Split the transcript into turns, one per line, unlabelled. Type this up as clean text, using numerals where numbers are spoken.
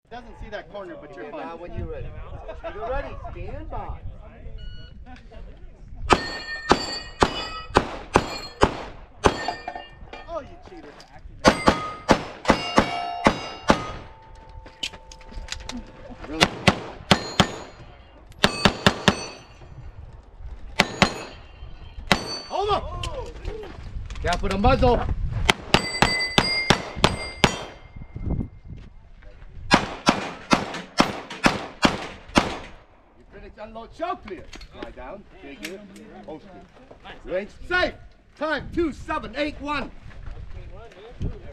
Doesn't see that corner, but you're
Okay,
fine.
now when you're ready. When you're ready, stand by.
Oh, you cheater. Really? Hold up!
Cap with a muzzle. You finish unload show clear. Lie down, dig in, hold still. Range safe. Time 2781.